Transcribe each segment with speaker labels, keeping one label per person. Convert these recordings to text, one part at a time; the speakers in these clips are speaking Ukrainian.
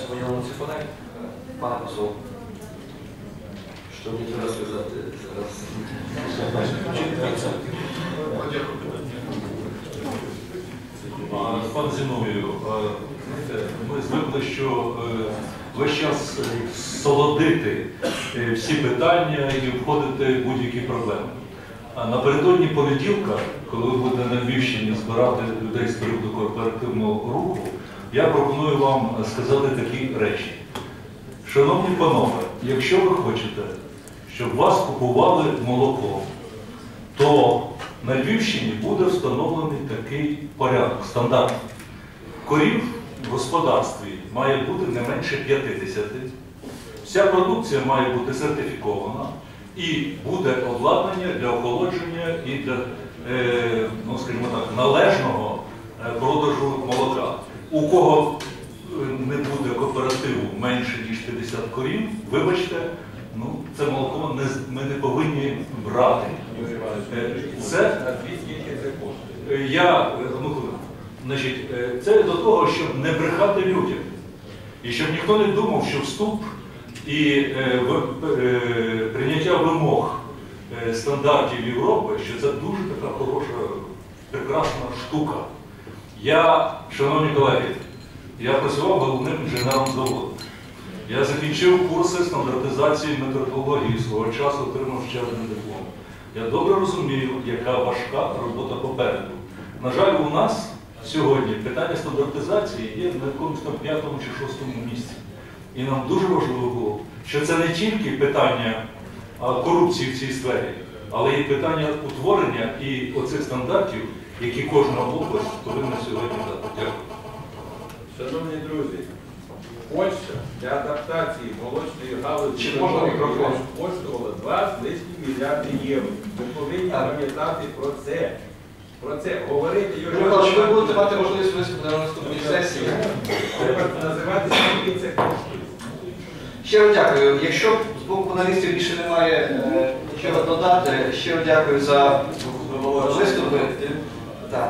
Speaker 1: своєму цифрі, пане посол. Що мені треба сказати зараз?
Speaker 2: Пане Зіновію, ми звикли, що весь час солодити всі питання і обходити будь-які проблеми. А напередодні понеділка, коли ви будете на Львівщині збирати людей з приводу кооперативного руху, я пропоную вам сказати такі речі. Шановні панове, якщо ви хочете, щоб вас купували молоко, то на Львівщині буде встановлений такий порядок, стандарт. Корів в господарстві має бути не менше 50. Вся продукція має бути сертифікована і буде обладнання для охолодження і для, ну, скажімо так, належного продажу молока. У кого не буде кооперативу менше, ніж 50 корів, вибачте, ну, це молоко ми не повинні брати. Це до того, щоб не брехати людям. І щоб ніхто не думав, що вступ і прийняття вимог стандартів Європи, що це дуже така хороша, прекрасна штука. Я, шановні колеги, я працював головним інженером заводу. Я закінчив курси стандартизації методології, свого часу отримав ще один диплом. Я добре розумію, яка важка робота попереду. На жаль, у нас сьогодні питання стандартизації є на якомусь 5-му чи 6-му місці. І нам дуже важливо було, що це не тільки питання корупції в цій сфері, але і питання утворення і оцих стандартів, які кожна область повинна сьогодні дати. Дякую.
Speaker 3: Шановні друзі, Польща для адаптації молочної галузі коштувала 2 з лишнім мільярди євро. Ми повинні пам'ятати про це. Про це говорити...
Speaker 1: Ви будете мати можливість виступити на наступній сесії.
Speaker 3: Треба називати, скільки це коштує.
Speaker 1: Щиро дякую. Якщо з боку паналістів більше немає нічого додати, щиро дякую за виступи. Так.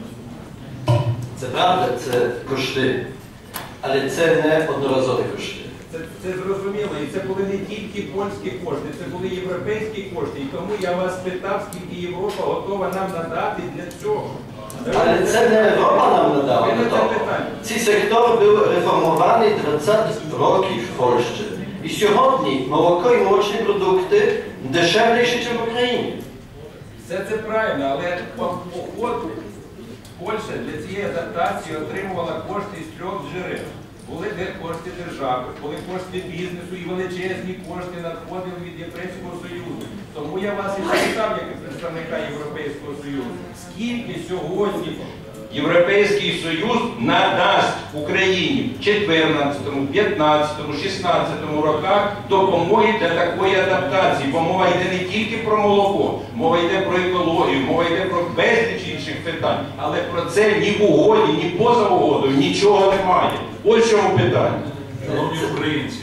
Speaker 1: Це правда, це кошти. Але це не одноразові кошти.
Speaker 3: Це зрозуміло. І це були не тільки польські кошти, це були європейські кошти. І тому я вас питав, скільки Європа готова нам надати для цього.
Speaker 1: Але це не Європа нам надала. Цей сектор був реформований 20 років в Польщі. І сьогодні молоко і молочні продукти дешевліші, ніж в Україні.
Speaker 3: Все це правильно, але походу Польща для цієї адаптації отримувала кошти з 3 джерел. Були кошти держави, були кошти бізнесу і величезні кошти надходили від Європейського Союзу. Тому я вас і запитав, як представника Європейського Союзу, скільки сьогодні Європейський Союз надасть Україні в 14-му, 15-му, 16-му роках допомоги для такої адаптації. Бо мова йде не тільки про молоко, мова йде про екологію, мова йде про безліч інших питань. Але про це ні в угоді, ні поза угодою нічого немає. Ось чому питання.
Speaker 2: Шановні українці,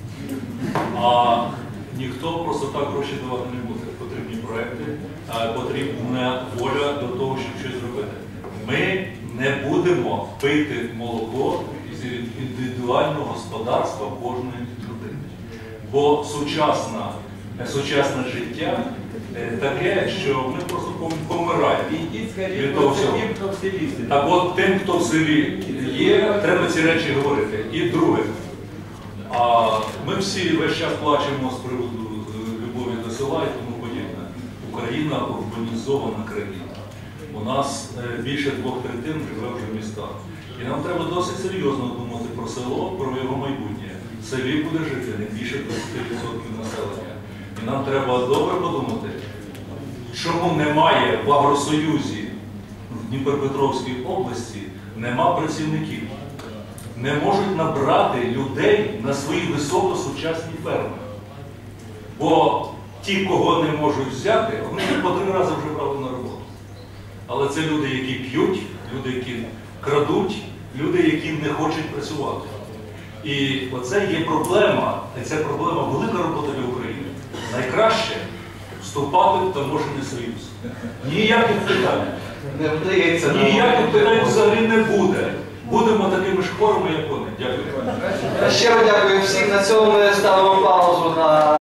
Speaker 2: а ніхто просто так гроші давати не буде. Потрібні проекти, потрібна воля до того, щоб щось зробити. Ми не будемо пити молоко з індивідуального господарства кожної людини. Бо сучасне життя таке, що ми просто помираємо.
Speaker 3: Ідіть, скажіть, про це тим, хто в селі.
Speaker 2: Так от тим, хто в селі є, треба ці речі говорити. І друге, ми всі весь час плачемо з приводу любові до села і тому подібне. Україна урбанізована країна. У нас більше 2/3 живе вже в містах. І нам треба досить серйозно думати про село, про його майбутнє. В селі буде жити не більше 20% населення. І нам треба добре подумати, чому немає в Агросоюзі в Дніпропетровській області, нема працівників. Не можуть набрати людей на свої високосучасні ферми. Бо ті, кого не можуть взяти, вони по 3 рази вже брали на роботу. Але це люди, які п'ють, люди, які крадуть, люди, які не хочуть працювати. І оце є проблема, і це проблема, велика робота для України. Найкраще вступати в таможенний союз. Ніяких питань. Ніяких питань взагалі не буде. будемо такими ж хворими, як вони. Дякую.
Speaker 1: Щиро дякую всім. На цьому ми ставимо